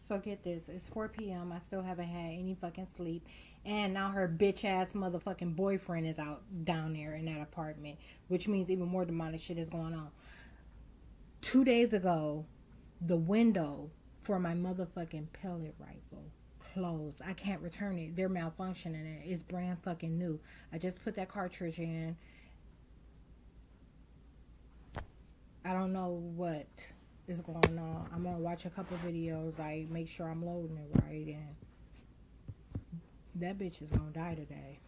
So get this, it's 4 p.m. I still haven't had any fucking sleep. And now her bitch ass motherfucking boyfriend is out down there in that apartment. Which means even more demonic shit is going on. 2 days ago, the window for my motherfucking pellet rifle closed. I can't return it. They're malfunctioning it. It's brand fucking new. I just put that cartridge in. I don't know what is going on. I'm gonna watch a couple videos. I make sure I'm loading it right, and that bitch is gonna die today.